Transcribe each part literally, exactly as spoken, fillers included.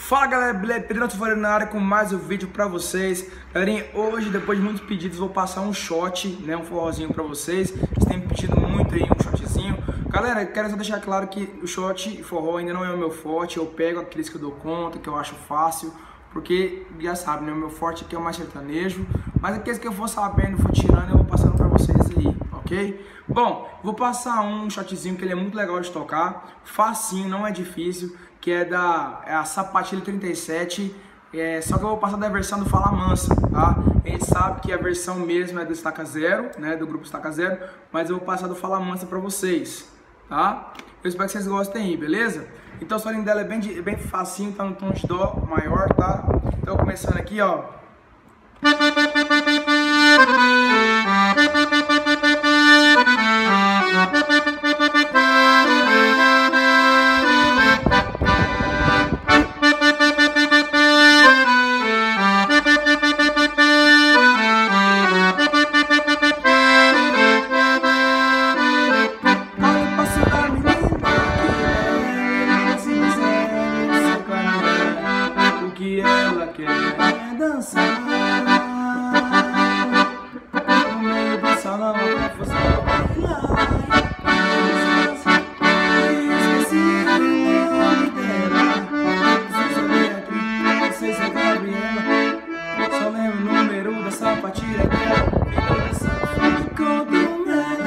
Fala galera, beleza? Pedrão Silveira na área com mais um vídeo pra vocês. Galerinha, hoje, depois de muitos pedidos, vou passar um shot, né, um forrozinho pra vocês. Vocês têm me pedido muito aí um shotzinho. Galera, quero só deixar claro que o shot forró ainda não é o meu forte. Eu pego aqueles que eu dou conta, que eu acho fácil, porque já sabe, né, o meu forte aqui é o mais sertanejo. Mas aqueles que eu for sabendo, for tirando, eu vou passando pra vocês aí, ok? Bom, vou passar um shotzinho que ele é muito legal de tocar, facinho, não é difícil, que é da é a Sapatilha trinta e sete, é, só que eu vou passar da versão do Fala Mansa, tá? A gente sabe que a versão mesmo é do Estaca Zero, né, do grupo Estaca Zero, mas eu vou passar do Fala Mansa pra vocês, tá? Eu espero que vocês gostem aí, beleza? Então o solinho dela é bem, de, bem facinho, tá no tom de dó maior, tá? Então começando aqui, ó. Que ela quer dançar no meio do salão, a confusão bailar. Esqueci o nome dela, não sei se é Beatriz, não sei se é Gabriela, só lembro o número da sapatilha dela. Filha dessa ficou do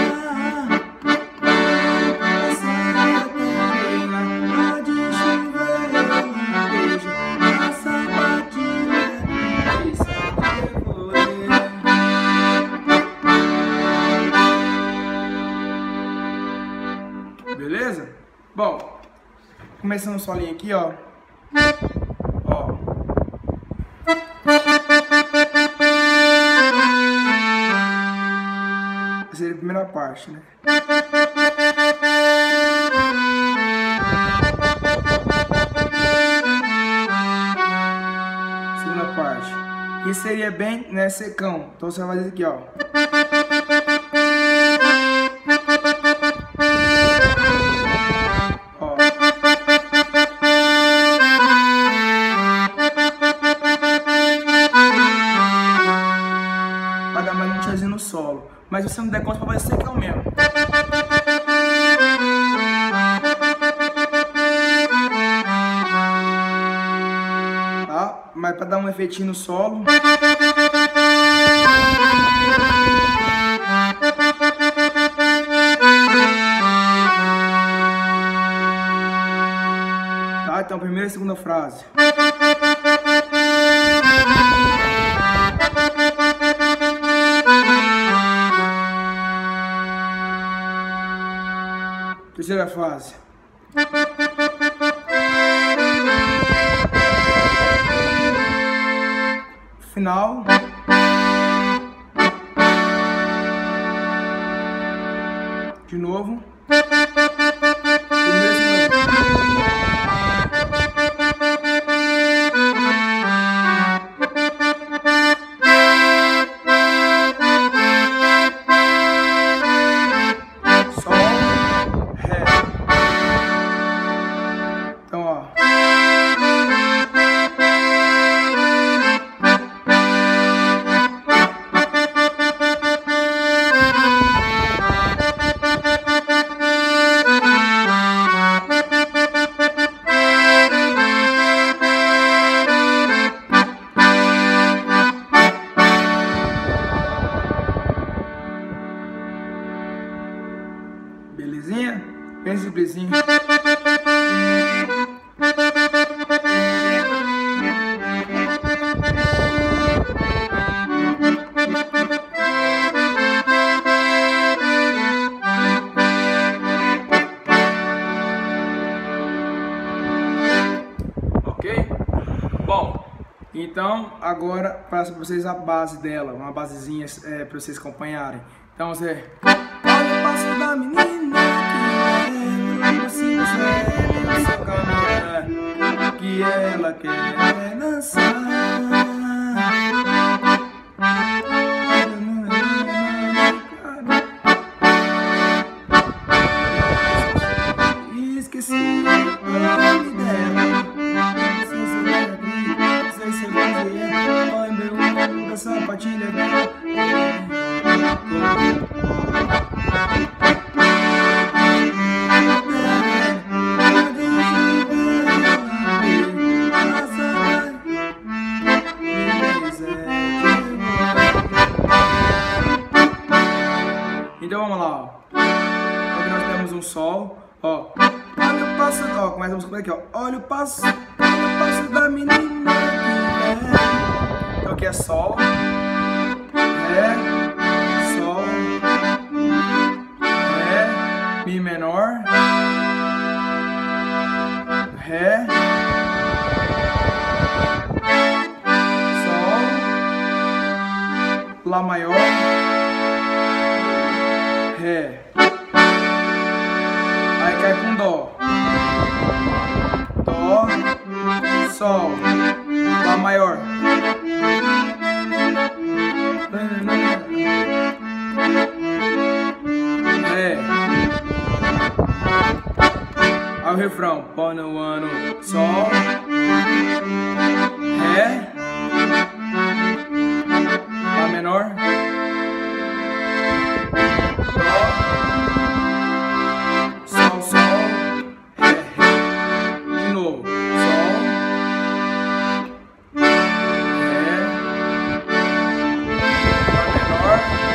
beleza? Bom, começando o solinho aqui, ó. Ó. Essa seria a primeira parte, né? Segunda parte. E seria bem, né, secão. Então você vai fazer aqui, ó. No solo, mas você não der conta pra fazer secão mesmo. Tá? Mas pra dar um efeitinho no solo. Tá? Então, primeira e segunda frase. Terceira fase. Final. De novo. Então, ó. Belezinha? Bem simplesinho. Ok? Bom, então agora passo para vocês a base dela, uma basezinha é, para vocês acompanharem. Então você... Olha o passo da menina que ela quer dançar. Esqueci o nome dela. um sol, ó. Olha o passo, ó, começa a música aqui, ó. Olha o passo, olha o passo da menina. Então aqui é sol, ré, sol, ré, mi menor, ré, sol, lá maior, ré. Aí cai com dó, dó, sol, lá maior, ré. Aí o refrão, pó no ano, sol, ré, lá menor, sol, sol, ré, ré. De novo, sol, ré, lá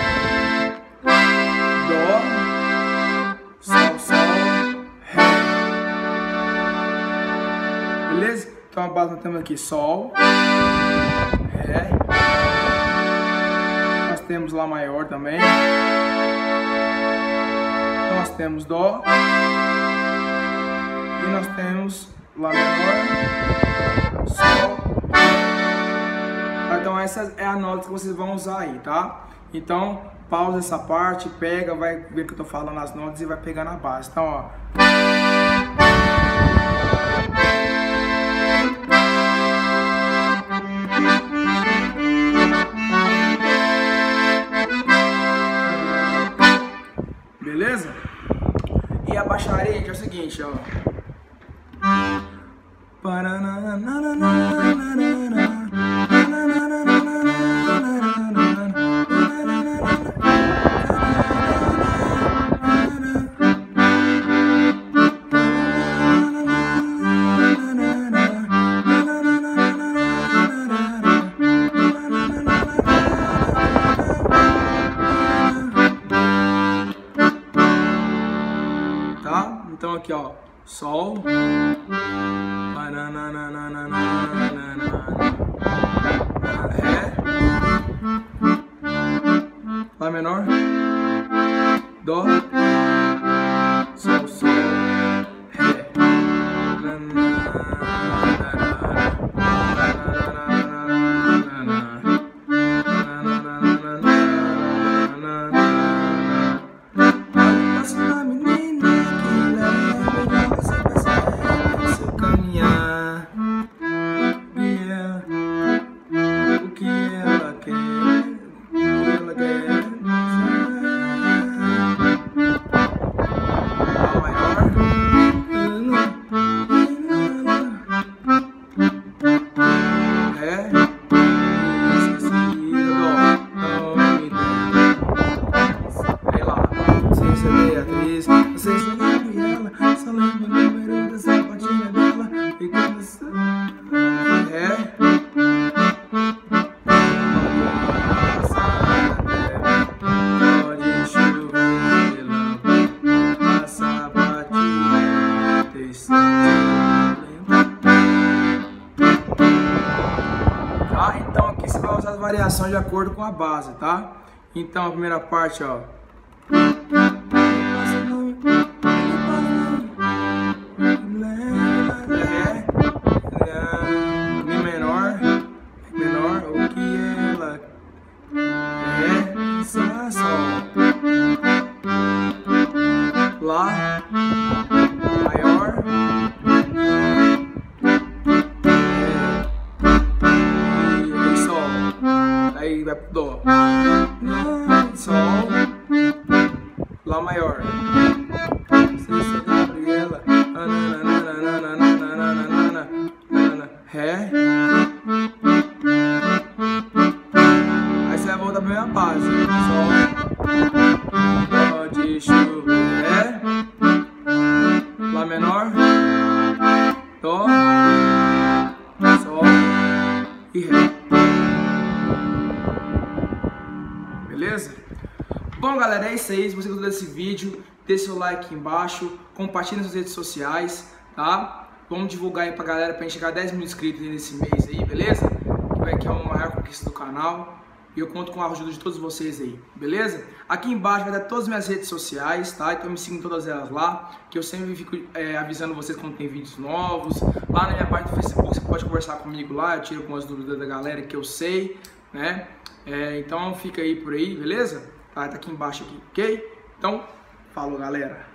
menor, dó, sol, sol, ré. Beleza? Então a base nós temos aqui sol, ré, nós temos lá maior também. Nós temos dó e nós temos lá menor, sol. Então essa é a nota que vocês vão usar aí, tá? Então pausa essa parte, pega, vai ver que eu tô falando as notas e vai pegar na base. Então, ó. Beleza? E a baixaria, que é o seguinte, ó. Então aqui, ó, sol, ré, lá menor, dó, sol, sol, ré, variação de acordo com a base, tá? Então a primeira parte, ó. Ré, Mi menor, menor, o que ela Ré, Sol, Sol, Lá, maior, aí vai pro dó, sol, lá maior, Gabriela, ré, aí você vai voltar pra minha base, sol, dó de chuva, ré, lá menor, dó, sol e ré. Beleza? Bom, galera, é isso aí. Se você gostou desse vídeo, deixa seu like aqui embaixo, compartilha nas redes sociais, tá? Vamos divulgar aí pra galera pra gente chegar a dez mil inscritos nesse mês aí, beleza? Que vai que é uma maior conquista do canal. E eu conto com a ajuda de todos vocês aí, beleza? Aqui embaixo vai dar todas as minhas redes sociais, tá? Então me sigam em todas elas lá, que eu sempre fico é, avisando vocês quando tem vídeos novos. Lá na minha parte do Facebook você pode conversar comigo lá, eu tiro algumas dúvidas da galera que eu sei, né? É, então fica aí por aí, beleza? Tá, tá aqui embaixo aqui, ok? Então, falou galera!